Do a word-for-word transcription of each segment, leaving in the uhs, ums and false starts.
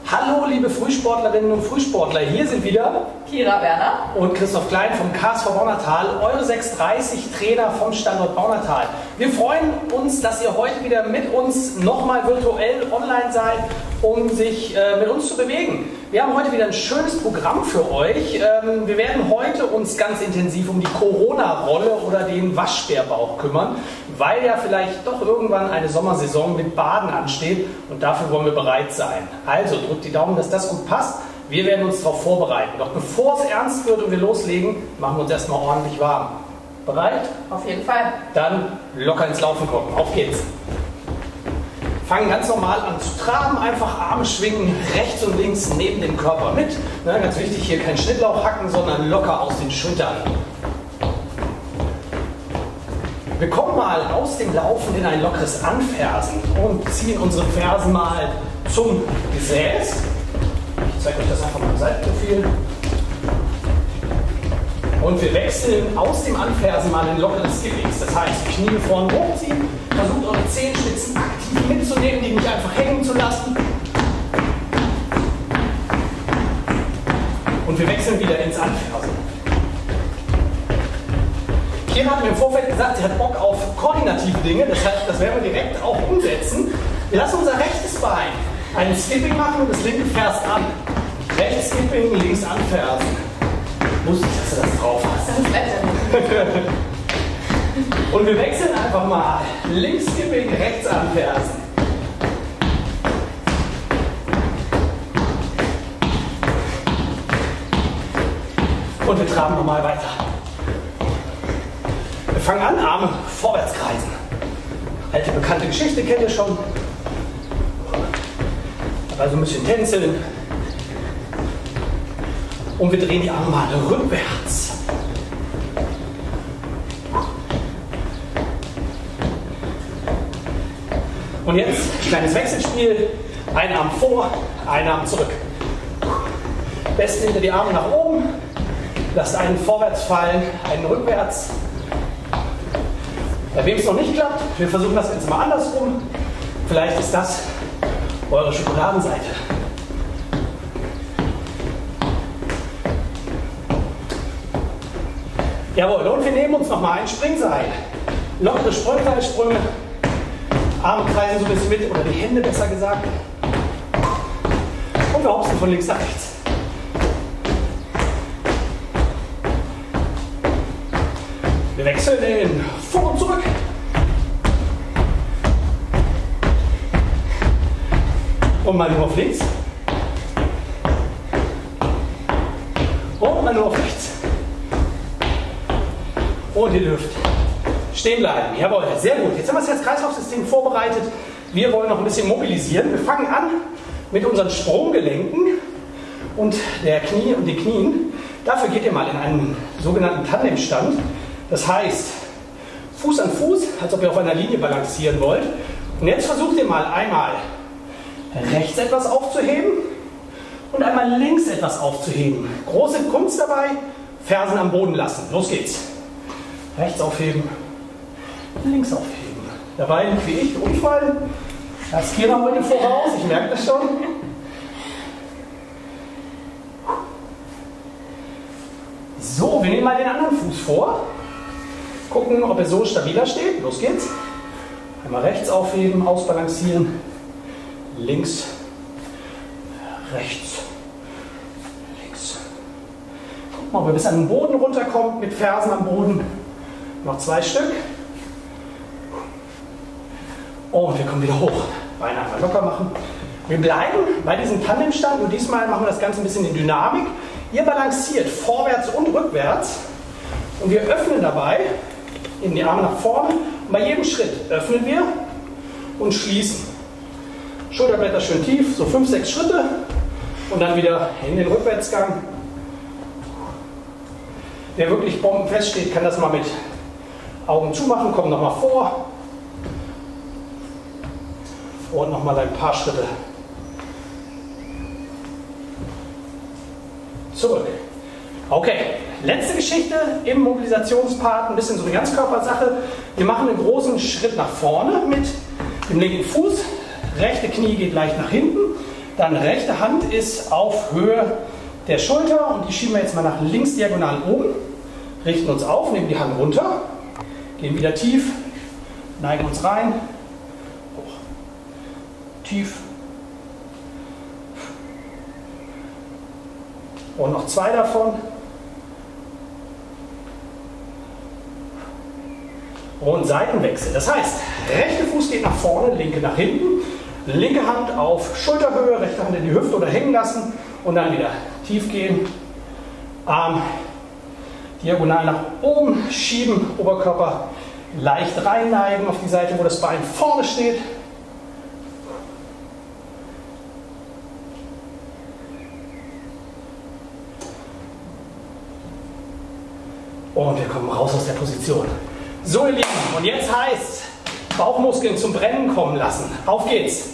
Hallo liebe Frühsportlerinnen und Frühsportler, hier sind wieder Kira Werner und Christoph Klein vom K S V Baunatal, eure sechs dreißig Trainer vom Standort Baunatal. Wir freuen uns, dass ihr heute wieder mit uns nochmal virtuell online seid, um sich äh, mit uns zu bewegen. Wir haben heute wieder ein schönes Programm für euch. Ähm, wir werden heute uns ganz intensiv um die Corona-Rolle oder den Waschbärbauch kümmern, weil ja vielleicht doch irgendwann eine Sommersaison mit Baden ansteht und dafür wollen wir bereit sein. Also drückt die Daumen, dass das gut passt. Wir werden uns darauf vorbereiten. Doch bevor es ernst wird und wir loslegen, machen wir uns erstmal ordentlich warm. Bereit? Auf jeden Fall. Dann locker ins Laufen kommen. Auf geht's. Fangen ganz normal an zu traben, einfach Arme schwingen, rechts und links neben dem Körper mit. Na, ganz wichtig, hier kein Schnittlauch hacken, sondern locker aus den Schultern. Wir kommen mal aus dem Laufen in ein lockeres Anfersen und ziehen unsere Fersen mal zum Gesäß. Ich zeige euch das einfach mal im Seitenprofil. Und wir wechseln aus dem Anfersen mal in lockeres Gewicht. Das heißt, Knie vorne hochziehen, versucht eure Zehenspitzen aktiv mitzunehmen, die nicht einfach hängen zu lassen. Und wir wechseln wieder ins Anfersen. Kira hat mir im Vorfeld gesagt, sie hat Bock auf koordinative Dinge, das heißt, das werden wir direkt auch umsetzen. Wir lassen unser rechtes Bein einen Skipping machen und das linke fährst an. Rechts Skipping, links anfersen. Lustig, dass du das drauf hast. Das ist Wetter. Und wir wechseln einfach mal. Links Skipping, rechts anfersen. Und wir traben nochmal weiter. Wir fangen an, Arme vorwärts kreisen. Alte bekannte Geschichte kennt ihr schon. Also ein bisschen tänzeln. Und wir drehen die Arme mal rückwärts. Und jetzt kleines Wechselspiel. Ein Arm vor, ein Arm zurück. Besten hinter die Arme nach oben. Lasst einen vorwärts fallen, einen rückwärts. Bei wem es noch nicht klappt, wir versuchen das jetzt mal andersrum. Vielleicht ist das eure Schokoladenseite. Jawohl, und wir nehmen uns nochmal ein Springseil. Lockere Sprungseilsprünge. Arme kreisen so ein bisschen mit, oder die Hände besser gesagt. Und wir hopsen von links nach rechts. Wir wechseln in vor und zurück. Und mal nur auf links. Und mal nur auf rechts. Und ihr dürft stehen bleiben. Jawohl, sehr gut. Jetzt haben wir das Herz-Kreislauf-System vorbereitet. Wir wollen noch ein bisschen mobilisieren. Wir fangen an mit unseren Sprunggelenken und der Knie und den Knien. Dafür geht ihr mal in einen sogenannten Tandemstand. Das heißt, Fuß an Fuß, als ob ihr auf einer Linie balancieren wollt. Und jetzt versucht ihr mal einmal rechts etwas aufzuheben und einmal links etwas aufzuheben. Große Kunst dabei, Fersen am Boden lassen. Los geht's. Rechts aufheben, links aufheben. Dabei nicht wie ich, Unfall. Da ist Kira heute voraus, ich merke das schon. So, wir nehmen mal den anderen Fuß vor. Gucken, ob er so stabiler steht. Los geht's. Einmal rechts aufheben, ausbalancieren. Links, rechts, links. Gucken mal, ob er bis an den Boden runterkommt mit Fersen am Boden. Noch zwei Stück. Und wir kommen wieder hoch. Beine einmal locker machen. Wir bleiben bei diesem Tandemstand und diesmal machen wir das Ganze ein bisschen in Dynamik. Ihr balanciert vorwärts und rückwärts und wir öffnen dabei in die Arme nach vorne. Und bei jedem Schritt öffnen wir und schließen. Schulterblätter schön tief, so fünf, sechs Schritte und dann wieder in den Rückwärtsgang. Wer wirklich bombenfest steht, kann das mal mit Augen zumachen, kommt nochmal vor und nochmal ein paar Schritte zurück. Okay, letzte Geschichte im Mobilisationspart, ein bisschen so eine Ganzkörpersache. Wir machen einen großen Schritt nach vorne mit dem linken Fuß, rechte Knie geht leicht nach hinten. Dann rechte Hand ist auf Höhe der Schulter und die schieben wir jetzt mal nach links diagonal oben. Richten uns auf, nehmen die Hand runter, gehen wieder tief, neigen uns rein, hoch, tief. Und noch zwei davon. Und Seitenwechsel. Das heißt, rechte Fuß geht nach vorne, linke nach hinten. Linke Hand auf Schulterhöhe, rechte Hand in die Hüfte oder hängen lassen. Und dann wieder tief gehen. Arm diagonal nach oben schieben. Oberkörper leicht reinneigen auf die Seite, wo das Bein vorne steht. Und wir kommen raus aus der Position. So, ihr Lieben, und jetzt heißt Bauchmuskeln zum Brennen kommen lassen. Auf geht's.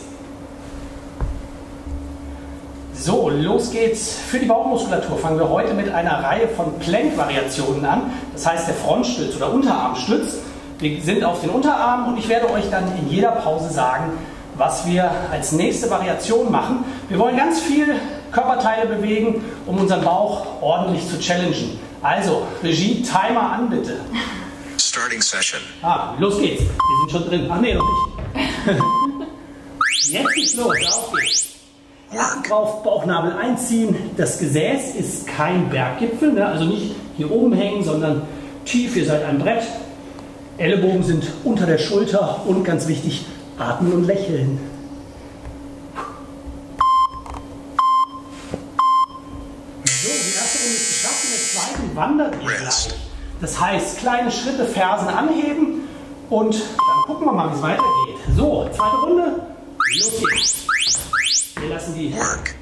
So, los geht's. Für die Bauchmuskulatur fangen wir heute mit einer Reihe von Plank-Variationen an. Das heißt der Frontstütz oder Unterarmstütz. Wir sind auf den Unterarm und ich werde euch dann in jeder Pause sagen, was wir als nächste Variation machen. Wir wollen ganz viele Körperteile bewegen, um unseren Bauch ordentlich zu challengen. Also, Regie, Timer an, bitte. Starting session. Ah, los geht's. Wir sind schon drin. Ach nee, noch nicht. Jetzt geht's los. Auf geht's. Acht drauf, Bauchnabel einziehen. Das Gesäß ist kein Berggipfel, ne? Also nicht hier oben hängen, sondern tief. Ihr seid ein Brett. Ellenbogen sind unter der Schulter und ganz wichtig, atmen und lächeln. So, die erste Runde ist geschafft. In der zweiten wandert ihr gleich. Das heißt, kleine Schritte, Fersen anheben und dann gucken wir mal, wie es weitergeht. So, zweite Runde, los geht's. Wir lassen die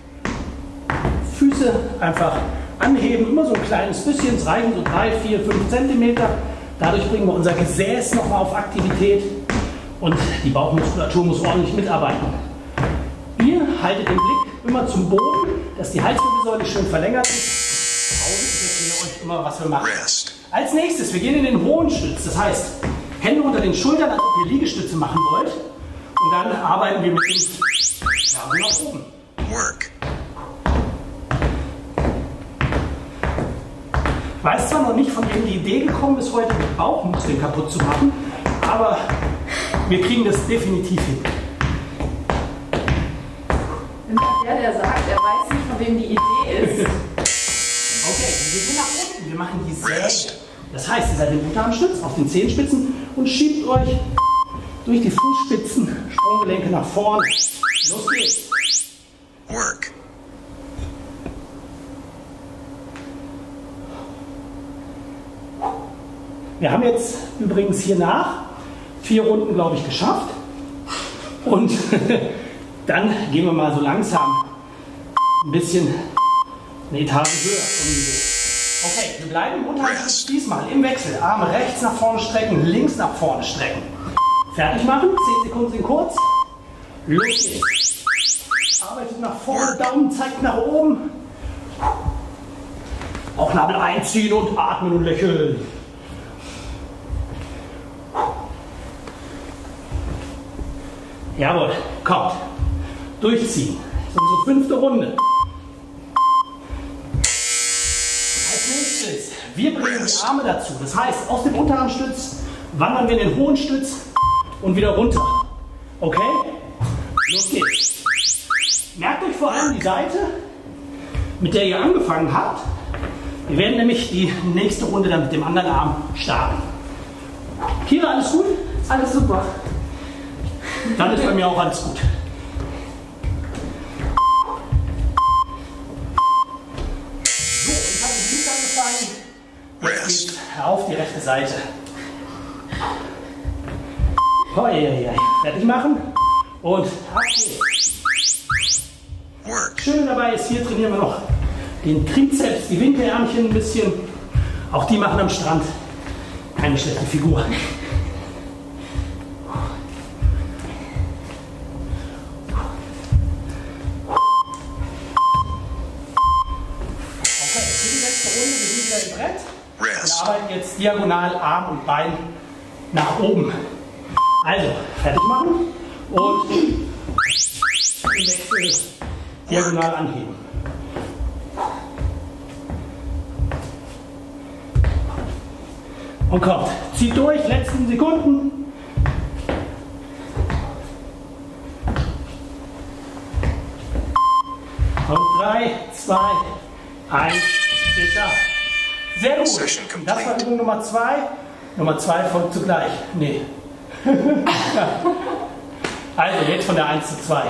Füße einfach anheben, immer so ein kleines bisschen, es reichen so drei, vier, fünf Zentimeter. Dadurch bringen wir unser Gesäß nochmal auf Aktivität und die Bauchmuskulatur muss ordentlich mitarbeiten. Ihr haltet den Blick immer zum Boden, dass die Halswirbelsäule schön verlängert ist. Ich erkläre euch immer, was wir machen. Als nächstes, wir gehen in den hohen Stütz. Das heißt, Hände unter den Schultern, als ob ihr Liegestütze machen wollt. Und dann arbeiten wir mit den Fersen nach oben. Work. Ich weiß zwar noch nicht, von wem die Idee gekommen ist, heute die Bauchmuskeln kaputt zu machen, aber wir kriegen das definitiv hin. Der, der sagt, er weiß nicht, von wem die Idee ist. Okay, wir gehen nach unten, wir machen die Säge. Das heißt, ihr seid im Unterarmstütz auf den Zehenspitzen und schiebt euch durch die Fußspitzen, Sprunggelenke nach vorne. Los geht's. Work. Wir haben jetzt übrigens hier nach vier Runden, glaube ich, geschafft. Und dann gehen wir mal so langsam ein bisschen eine Etage höher. Okay, wir bleiben im Unterarmstütz diesmal im Wechsel. Arme rechts nach vorne strecken, links nach vorne strecken. Fertig machen, zehn Sekunden sind kurz. Los geht's. Arbeitet nach vorne, Daumen zeigt nach oben. Bauchnabel einziehen und atmen und lächeln. Jawohl, kommt. Durchziehen. Das ist unsere fünfte Runde. Als nächstes, wir bringen die Arme dazu. Das heißt, aus dem Unterarmstütz wandern wir in den hohen Stütz und wieder runter. Okay? Los geht's. Merkt euch vor allem die Seite, mit der ihr angefangen habt. Wir werden nämlich die nächste Runde dann mit dem anderen Arm starten. Kira, alles gut? Alles super. Dann ist bei mir auch alles gut. So, ich habe den Fuß angefangen. Jetzt geht's auf die rechte Seite. Hoi, hoi, hoi. Fertig machen und ab geht's. Schön dabei ist, hier trainieren wir noch den Trizeps, die Winkelärmchen ein bisschen. Auch die machen am Strand keine schlechte Figur. Wir arbeiten jetzt diagonal Arm und Bein nach oben. Also, fertig machen und im Wechsel diagonal anheben. Und kommt, zieht durch, letzten Sekunden. Und drei, zwei, eins, geschafft. Sehr gut. Das war Übung Nummer zwei. Nummer zwei folgt zugleich. Nee. Also jetzt von der eins zu zwei.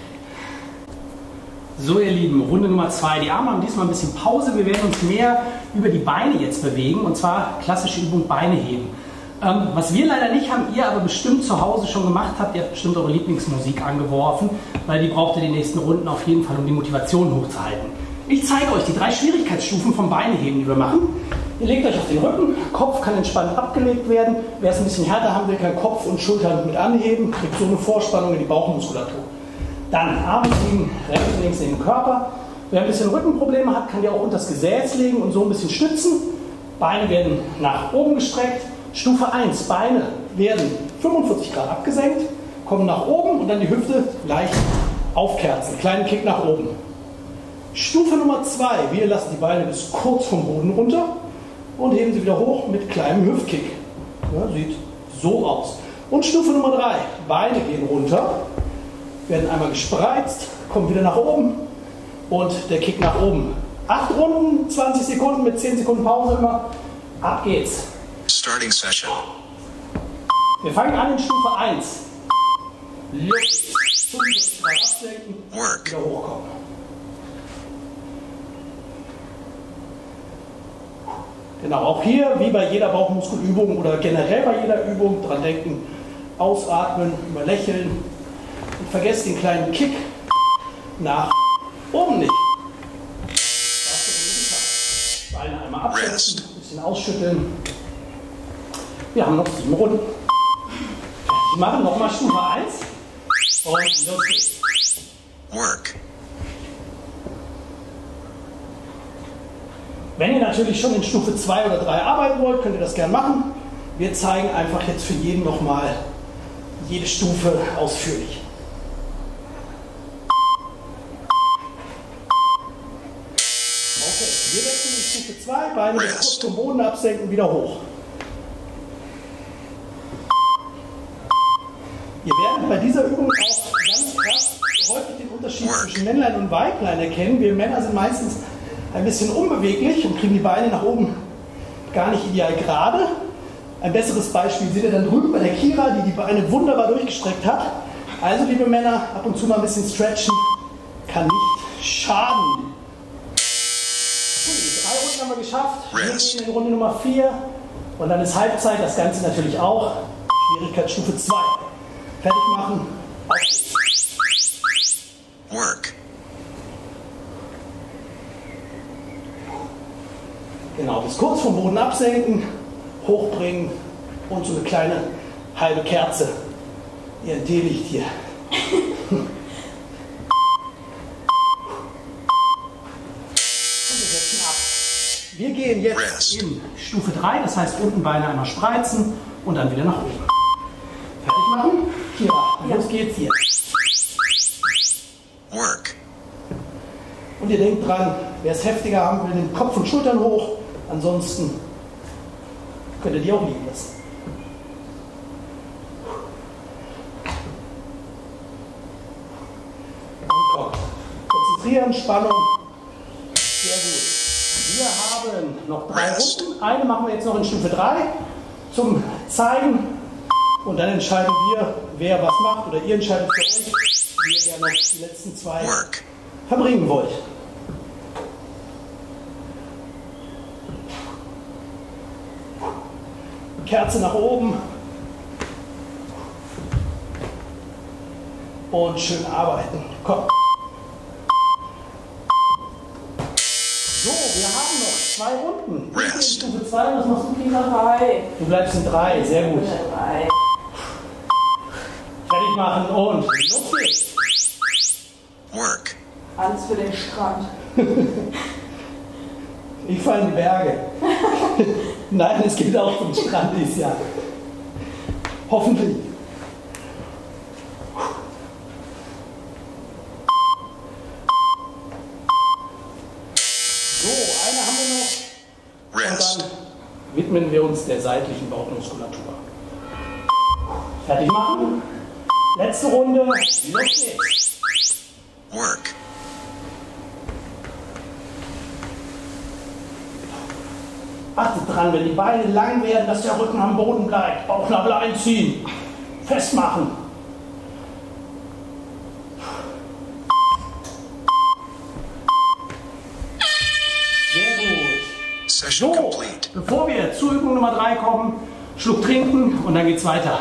So ihr Lieben, Runde Nummer zwei. Die Arme haben diesmal ein bisschen Pause. Wir werden uns mehr über die Beine jetzt bewegen. Und zwar klassische Übung Beine heben. Ähm, was wir leider nicht haben, ihr aber bestimmt zu Hause schon gemacht habt, ihr habt bestimmt eure Lieblingsmusik angeworfen, weil die braucht ihr die nächsten Runden auf jeden Fall, um die Motivation hochzuhalten. Ich zeige euch die drei Schwierigkeitsstufen vom Beineheben, die wir machen. Ihr legt euch auf den Rücken, Kopf kann entspannt abgelegt werden. Wer es ein bisschen härter haben will, kann Kopf und Schultern mit anheben, kriegt so eine Vorspannung in die Bauchmuskulatur. Dann Arme liegen rechts und links neben dem Körper. Wer ein bisschen Rückenprobleme hat, kann die auch unter das Gesäß legen und so ein bisschen stützen. Beine werden nach oben gestreckt. Stufe eins, Beine werden fünfundvierzig Grad abgesenkt, kommen nach oben und dann die Hüfte leicht aufkerzen. Kleinen Kick nach oben. Stufe Nummer zwei, wir lassen die Beine bis kurz vom Boden runter und heben sie wieder hoch mit kleinem Hüftkick. Ja, sieht so aus. Und Stufe Nummer drei, Beine gehen runter, werden einmal gespreizt, kommen wieder nach oben und der Kick nach oben. Acht Runden, zwanzig Sekunden mit zehn Sekunden Pause immer. Ab geht's. Starting session. Wir fangen an in Stufe eins. Luft, fünfundvierzig Grad absenken, Work. wieder hochkommen. Genau, auch hier, wie bei jeder Bauchmuskelübung oder generell bei jeder Übung, dran denken, ausatmen, immer lächeln und vergesst den kleinen Kick nach oben nicht. Beine einmal absetzen, ein bisschen ausschütteln. Wir haben noch sieben Runden. Wir machen nochmal Stufe eins und los geht's. Work. Wenn ihr natürlich schon in Stufe zwei oder drei arbeiten wollt, könnt ihr das gerne machen. Wir zeigen einfach jetzt für jeden nochmal jede Stufe ausführlich. Okay, wir wechseln in Stufe zwei, Beine kurz vom Boden absenken, wieder hoch. Ihr werdet bei dieser Übung auch ganz krass häufig den Unterschied zwischen Männlein und Weiblein erkennen. Wir Männer sind meistens ein bisschen unbeweglich und kriegen die Beine nach oben gar nicht ideal gerade. Ein besseres Beispiel seht ihr dann drüben bei der Kira, die die Beine wunderbar durchgestreckt hat. Also liebe Männer, ab und zu mal ein bisschen stretchen kann nicht schaden. Okay, drei Runden haben wir geschafft. Wir gehen in Runde Nummer vier und dann ist Halbzeit, das Ganze natürlich auch. Schwierigkeitsstufe zwei. Fertig machen. Auf geht's. Work. Genau, bis kurz vom Boden absenken, hochbringen und so eine kleine halbe Kerze. Ihr Teelicht hier. Und wir setzen ab. Wir gehen jetzt in Stufe drei, das heißt unten Beine einmal spreizen und dann wieder nach oben. Fertig machen? Kira, los geht's hier. Work. Und ihr denkt dran, wer es heftiger haben will, den Kopf und Schultern hoch. Ansonsten könnt ihr die auch liegen lassen. Und kommt. Konzentrieren, Spannung. Sehr gut. Wir haben noch drei Runden. Eine machen wir jetzt noch in Stufe drei zum Zeigen. Und dann entscheiden wir, wer was macht. Oder ihr entscheidet für euch, wie ihr gerne noch die letzten zwei verbringen wollt. Kerze nach oben. Und schön arbeiten. Komm. So, wir haben noch zwei Runden. Rest. Stufe zwei, was machst du, Kira? Drei. Du bleibst in drei, sehr gut. Drei. Fertig machen und los geht's. Work. Alles für den Strand. Ich fahre in die Berge. Nein, es geht auch zum Strand dieses Jahr. Hoffentlich. widmen wir uns der seitlichen Bauchmuskulatur. Fertig machen. Letzte Runde. Los geht's. Work. Achtet dran, wenn die Beine lang werden, dass der Rücken am Boden bleibt. Bauchnabel einziehen. Festmachen. Sehr gut. Session So, complete. bevor wir zur Übung Nummer drei kommen, Schluck trinken und dann geht's weiter.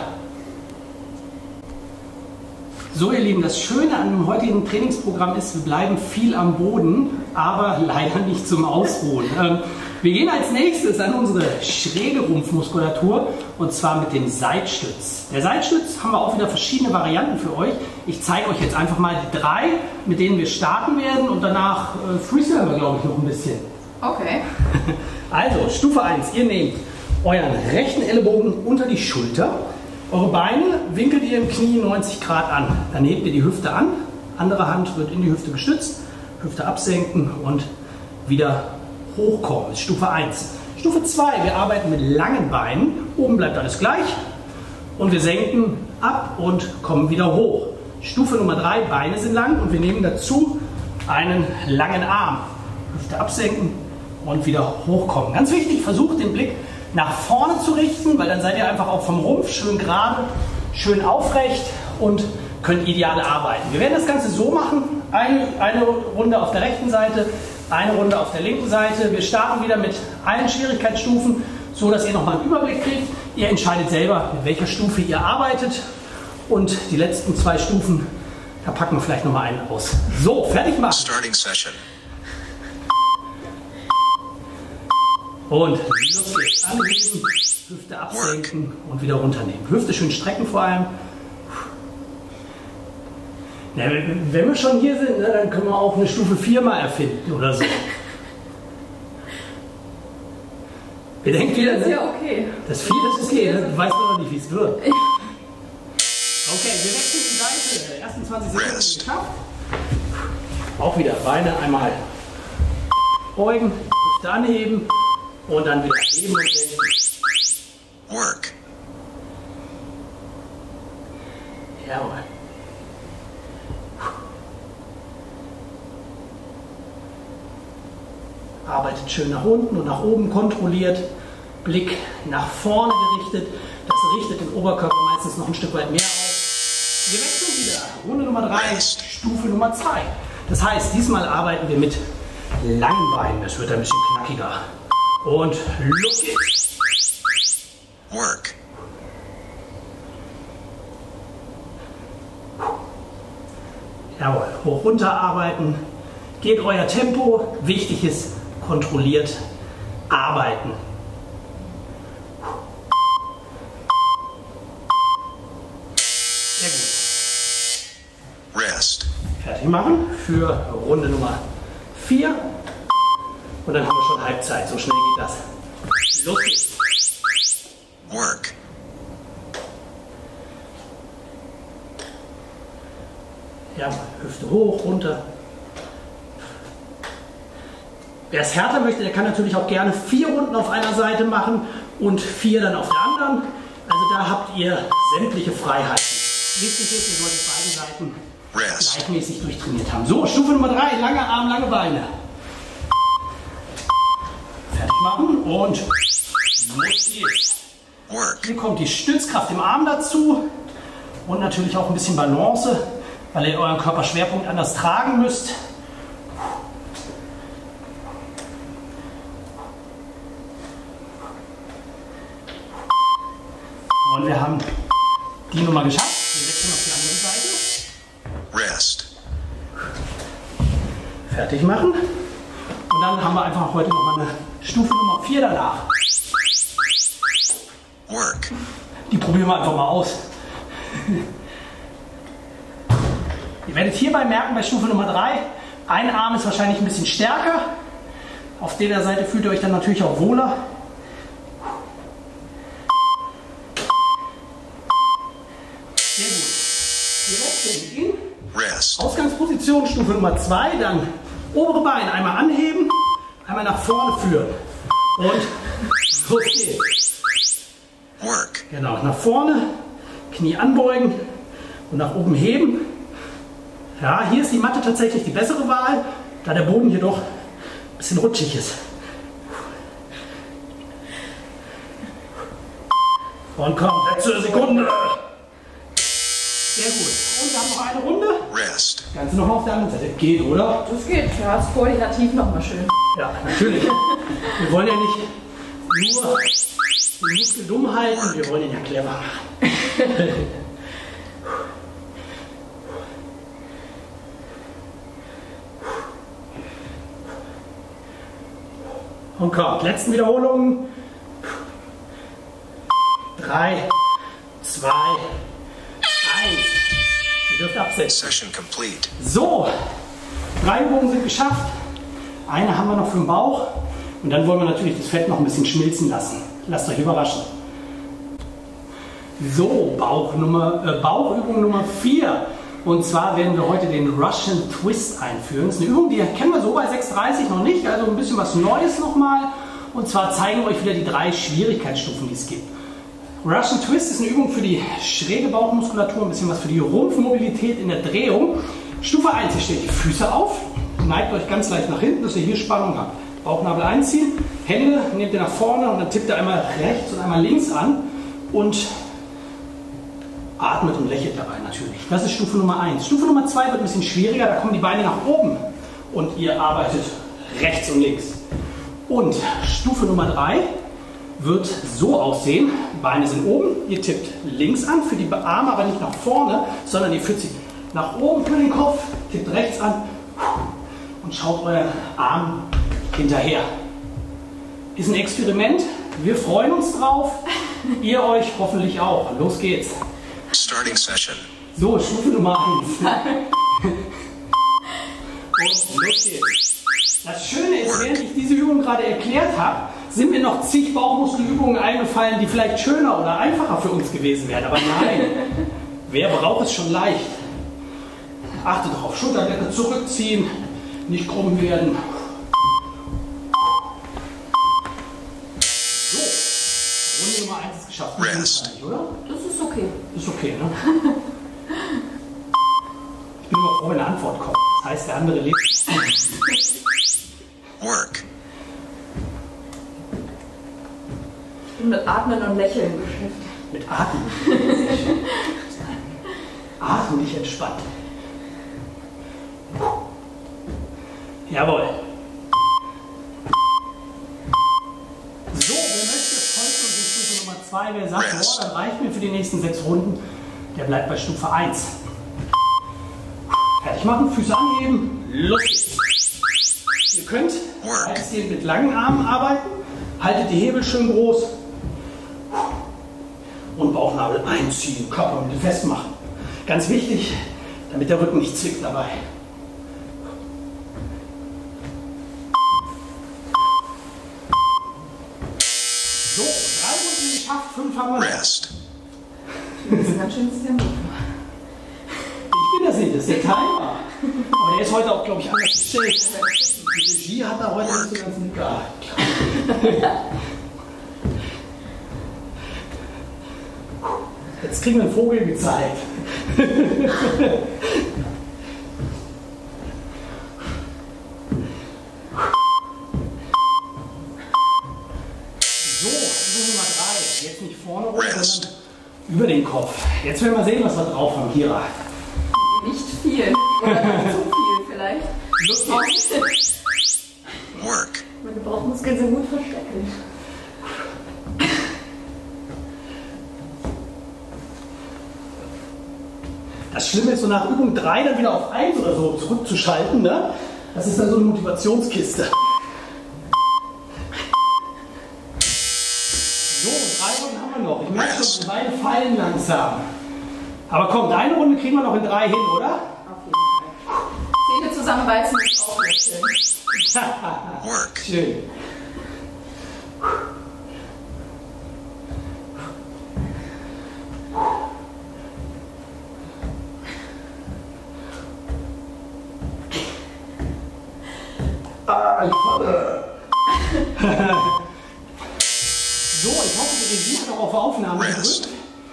So ihr Lieben, das Schöne an dem heutigen Trainingsprogramm ist, wir bleiben viel am Boden, aber leider nicht zum Ausruhen. Ähm, wir gehen als nächstes an unsere schräge Rumpfmuskulatur und zwar mit dem Seitstütz. Der Seitstütz haben wir auch wieder verschiedene Varianten für euch. Ich zeige euch jetzt einfach mal die drei, mit denen wir starten werden und danach äh, freestylen wir, glaube ich, noch ein bisschen. Okay. Also, Stufe eins, ihr nehmt euren rechten Ellenbogen unter die Schulter. Eure Beine winkelt ihr im Knie neunzig Grad an. Dann hebt ihr die Hüfte an, andere Hand wird in die Hüfte gestützt, Hüfte absenken und wieder hochkommen. Das ist Stufe eins. Stufe zwei, wir arbeiten mit langen Beinen. Oben bleibt alles gleich und wir senken ab und kommen wieder hoch. Stufe Nummer drei, Beine sind lang und wir nehmen dazu einen langen Arm. Hüfte absenken und wieder hochkommen. Ganz wichtig, versucht den Blick nach vorne zu richten, weil dann seid ihr einfach auch vom Rumpf schön gerade, schön aufrecht und könnt ideal arbeiten. Wir werden das Ganze so machen, eine, eine Runde auf der rechten Seite, eine Runde auf der linken Seite. Wir starten wieder mit allen Schwierigkeitsstufen, so dass ihr nochmal einen Überblick kriegt. Ihr entscheidet selber, mit welcher Stufe ihr arbeitet und die letzten zwei Stufen, da packen wir vielleicht nochmal einen aus. So, fertig machen. Starting session. Und los geht's. Anheben, Hüfte absenken und wieder runternehmen. Hüfte schön strecken vor allem. Na, wenn wir schon hier sind, ne, dann können wir auch eine Stufe vier mal erfinden oder so. Bedenkt wieder, Das ist ne? ja okay. Das vier, das ist okay, ne? Du weißt doch noch nicht, wie es wird. Okay, wir wechseln die Seite. Die ersten zwanzig Sekunden Rest. geschafft. Auch wieder Beine einmal beugen, Hüfte anheben. Und dann wieder heben und senken. Work. Jawohl. Arbeitet schön nach unten und nach oben kontrolliert. Blick nach vorne gerichtet. Das richtet den Oberkörper meistens noch ein Stück weit mehr auf. Wir wechseln wieder. Runde Nummer drei, Stufe Nummer zwei. Das heißt, diesmal arbeiten wir mit langen Beinen. Das wird ein bisschen knackiger. Und los geht's. Work. Jawohl, hoch runter arbeiten. Geht euer Tempo. Wichtig ist, kontrolliert arbeiten. Sehr gut. Rest. Fertig machen für Runde Nummer vier. Und dann haben wir schon Halbzeit. So schnell geht das. Los geht's. Work. Ja, Hüfte hoch, runter. Wer es härter möchte, der kann natürlich auch gerne vier Runden auf einer Seite machen und vier dann auf der anderen. Also da habt ihr sämtliche Freiheiten. Wichtig ist, ihr solltet beide Seiten Rest. gleichmäßig durchtrainiert haben. So, Stufe Nummer drei, lange Arm, lange Beine. Fertig machen und los geht's. Work. Hier kommt die Stützkraft im Arm dazu und natürlich auch ein bisschen Balance, weil ihr euren Körperschwerpunkt anders tragen müsst. Und wir haben die Nummer geschafft. Wir wechseln auf die andere Seite. Rest. Fertig machen. Und dann haben wir einfach heute noch mal eine Stufe Nummer vier danach. Work. Die probieren wir einfach mal aus. Ihr werdet hierbei merken, bei Stufe Nummer drei, ein Arm ist wahrscheinlich ein bisschen stärker. Auf der Seite fühlt ihr euch dann natürlich auch wohler. Sehr gut. Wir wechseln in Rest. Ausgangsposition, Stufe Nummer zwei, dann obere Bein einmal anheben, einmal nach vorne führen und Los geht's. Work. Genau, nach vorne, Knie anbeugen und nach oben heben. Ja, hier ist die Matte tatsächlich die bessere Wahl, da der Boden hier doch ein bisschen rutschig ist. Und komm, letzte Sekunde. Sehr gut. Und wir haben noch eine Runde. Rest. Kannst du noch mal auf der anderen Seite? Geht, oder? Das geht, ja, ist koordinativ nochmal schön. Ja, natürlich. Wir wollen ja nicht nur den Muskel dumm halten, wir wollen ihn ja clever machen. Und kommt, letzten Wiederholungen. Drei, zwei, eins. Ihr dürft absetzen. Session complete. So, drei Übungen sind geschafft. Eine haben wir noch für den Bauch. Und dann wollen wir natürlich das Fett noch ein bisschen schmilzen lassen. Lasst euch überraschen. So, Bauch Nummer, äh, Bauchübung Nummer vier. Und zwar werden wir heute den Russian Twist einführen. Das ist eine Übung, die kennen wir so bei sechs dreißig noch nicht. Also ein bisschen was Neues nochmal. Und zwar zeigen wir euch wieder die drei Schwierigkeitsstufen, die es gibt. Russian Twist ist eine Übung für die schräge Bauchmuskulatur, ein bisschen was für die Rumpfmobilität in der Drehung. Stufe eins, ihr stellt die Füße auf, neigt euch ganz leicht nach hinten, dass ihr hier Spannung habt. Bauchnabel einziehen, Hände nehmt ihr nach vorne und dann tippt ihr einmal rechts und einmal links an und atmet und lächelt dabei natürlich. Das ist Stufe Nummer eins. Stufe Nummer zwei wird ein bisschen schwieriger, da kommen die Beine nach oben und ihr arbeitet rechts und links. Und Stufe Nummer drei wird so aussehen, Beine sind oben, ihr tippt links an, für die Arme aber nicht nach vorne, sondern ihr führt sie nach oben für den Kopf, tippt rechts an und schaut euren Arm hinterher. Ist ein Experiment, wir freuen uns drauf, ihr euch hoffentlich auch. Los geht's. Starting session. So, Stufe Nummer eins. Und los geht's. Das Schöne ist, während ich diese Übung gerade erklärt habe, sind mir noch zig Bauchmuskelübungen eingefallen, die vielleicht schöner oder einfacher für uns gewesen wären. Aber nein, wer braucht es schon leicht? Achtet darauf, Schulterdecke zurückziehen, nicht krumm werden. So, Runde Nummer eins ist geschafft. Rest. Oder? Das ist okay. Ist okay, ne? Ich bin immer froh, wenn eine Antwort kommt. Das heißt, der andere lebt. Work. Ich bin mit Atmen und Lächeln beschäftigt. Mit Atmen. Atmen dich entspannt. Jawohl. So, wer möchte, folgt uns in Stufe Nummer zwei. Wer sagt, boah, das reicht mir für die nächsten sechs Runden, der bleibt bei Stufe eins. Fertig machen, Füße anheben, los geht's. Ihr könnt weitestgehend mit langen Armen arbeiten, haltet die Hebel schön groß und Bauchnabel einziehen, Körpermittel festmachen. Ganz wichtig, damit der Rücken nicht zwickt dabei. So, drei Runden geschafft, fünf haben wir noch. Rest. Das ist ein ganz schönes Tempo. Ich bin das nicht, das ist der Timer. Aber der ist heute auch, glaube ich, anders gestellt. Die Regie hat da heute nicht so ganz mitgearbeitet. Jetzt kriegen wir einen Vogel gezeigt. So, Übung Nummer drei. Jetzt nicht vorne rum, sondern über den Kopf. Jetzt werden wir sehen, was wir drauf haben, Kira. Nicht viel. Oder zu viel vielleicht. Lustig. Work. Meine Bauchmuskeln sind gut versteckt. Das Schlimme ist, so nach Übung drei dann wieder auf eins oder so zurückzuschalten, ne? Das ist dann so eine Motivationskiste. So, drei Runden haben wir noch. Ich merke schon, die Beine fallen langsam. Aber komm, eine Runde kriegen wir noch in drei hin, oder? Auf jeden Fall. Zähne zusammenbeißen und auch lächeln. Work. Schön. Ah, ich falle. Aufnahme gedrückt.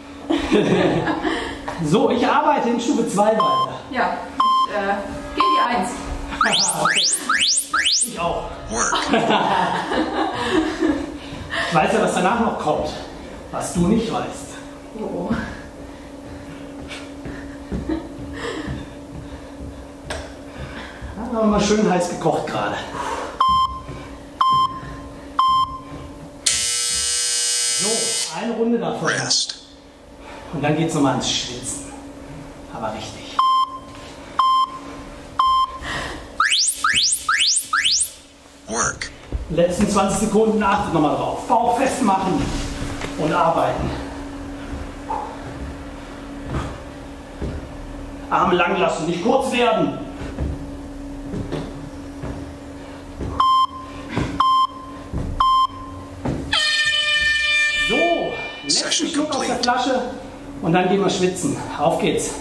So, ich arbeite in Stufe zwei weiter. Ja, ich äh, gehe die eins. Okay. Ich auch. Work. Ich weiß ja, was danach noch kommt, was du nicht weißt. Oh. Haben wir mal schön heiß gekocht gerade. So, eine Runde davon. Rest. Und dann geht es nochmal ins Schwitzen. Aber richtig. Work. Letzten zwanzig Sekunden, achtet nochmal drauf. Bauch festmachen und arbeiten. Arme lang lassen, nicht kurz werden. So, letzten Schluck aus der Flasche und dann gehen wir schwitzen. Auf geht's.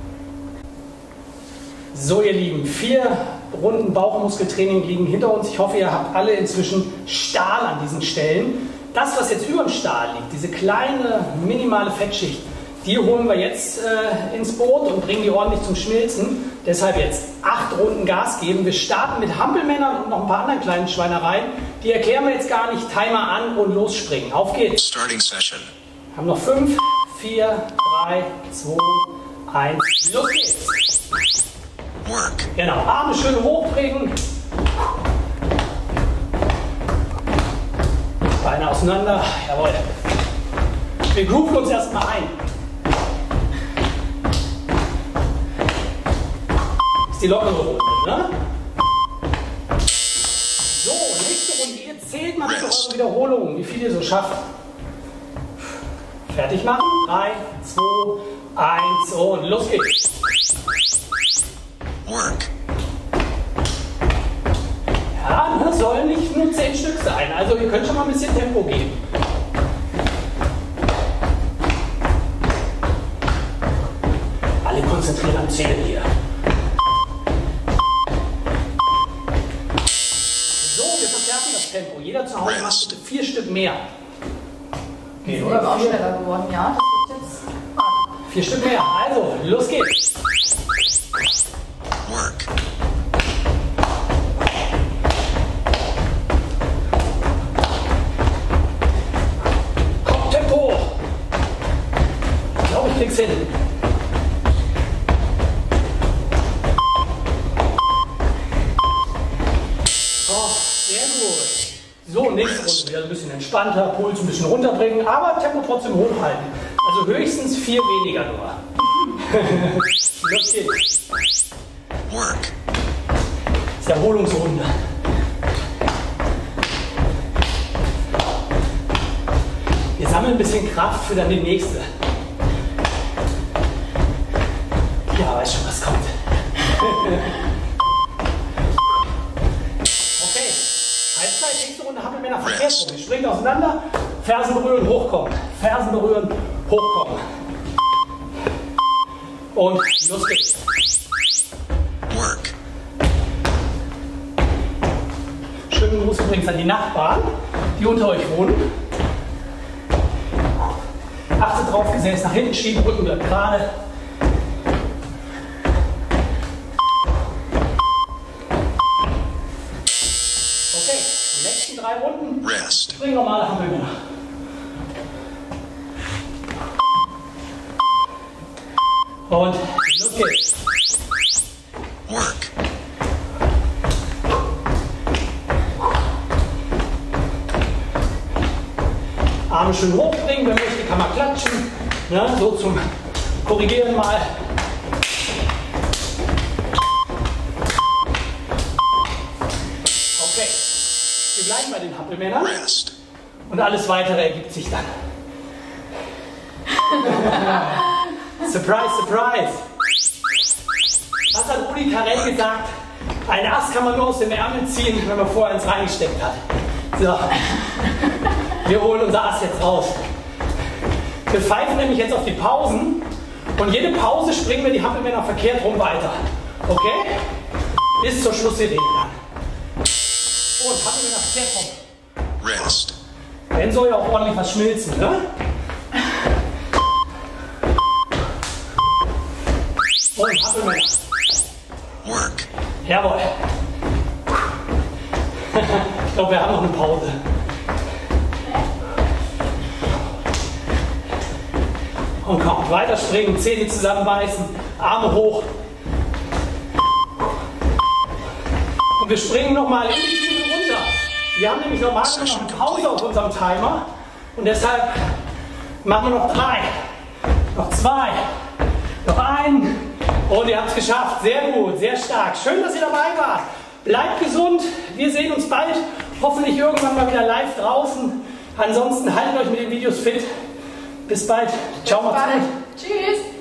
So ihr Lieben, vier Runden Bauchmuskeltraining liegen hinter uns. Ich hoffe, ihr habt alle inzwischen Stahl an diesen Stellen. Das, was jetzt über dem Stahl liegt, diese kleine, minimale Fettschicht, die holen wir jetzt äh, ins Boot und bringen die ordentlich zum Schmilzen. Deshalb jetzt acht Runden Gas geben. Wir starten mit Hampelmännern und noch ein paar anderen kleinen Schweinereien. Die erklären wir jetzt gar nicht. Timer an und losspringen. Auf geht's. Starting session. Haben noch fünf, vier, drei, zwei, eins. Los geht's. Work. Genau, Arme schön hochbringen. Beine auseinander. Jawohl. Wir grooven uns erstmal ein. Ist die lockere Runde, ne? So, nächste Runde. Ihr zählt mal bitte eure Wiederholungen, wie viel ihr so schafft. Fertig machen. drei, zwei, eins und los geht's. Work. Ja, das sollen nicht nur zehn Stück sein. Also ihr könnt schon mal ein bisschen Tempo geben. Alle konzentrieren am Zählen hier. So, wir verstärken das Tempo. Jeder zu Hause macht bitte vier Stück mehr. Okay, Ich oder? bin auch Vier, schneller geworden, ja. Das wird jetzt hart. vier Stück mehr. Also, los geht's. Work. Tempo! Ich glaube, ich krieg's hin. Oh, sehr gut. So, nächste Runde wieder ein bisschen entspannter, Puls ein bisschen runterbringen, aber Tempo trotzdem hochhalten. Also höchstens vier weniger nur. Los geht's. Work. Das ist Erholungsrunde. Wir sammeln ein bisschen Kraft für dann die nächste. Ja, weiß schon, was kommt. Okay, Halbzeit, nächste Runde haben wir mehr nach Verkehrsrunden. Wir springen auseinander, Fersen berühren, hochkommen. Fersen berühren, hochkommen. Und los geht's. Work. Schönen Gruß übrigens an die Nachbarn, die unter euch wohnen. Achtet drauf, Gesäß nach hinten schieben, Rücken bleibt gerade. Okay, die letzten drei Runden. Rest. Bring normale Hampelmänner. Und los geht's. Work. Arme schön hochbringen, wenn möchte, kann man klatschen. Ne? So zum Korrigieren mal. Okay, wir bleiben bei den Hampelmännern Rest. und alles weitere ergibt sich dann. Surprise, surprise! Was hat Rudi Carell gesagt? Ein Ass kann man nur aus dem Ärmel ziehen, wenn man vorher eins reingesteckt hat. So. Wir holen unser Ass jetzt raus. Wir pfeifen nämlich jetzt auf die Pausen und jede Pause springen wir die Hampelmänner verkehrt rum weiter. Okay? Bis zur Schlusssirene dann. Und Hampelmänner verkehrt rum. Rest. Dann soll ja auch ordentlich was schmilzen, ne? Und Hampelmänner. Work. Jawohl. Ich glaube, wir haben noch eine Pause. Und komm, weiter springen, Zähne zusammenbeißen, Arme hoch. Und wir springen nochmal in die Tiefe runter. Wir haben nämlich normalerweise noch eine Pause auf unserem Timer. Und deshalb machen wir noch drei, noch zwei, noch einen. Und ihr habt es geschafft. Sehr gut, sehr stark. Schön, dass ihr dabei wart. Bleibt gesund. Wir sehen uns bald. Hoffentlich irgendwann mal wieder live draußen. Ansonsten haltet euch mit den Videos fit. Bis bald. Ciao, macht's gut. Tschüss.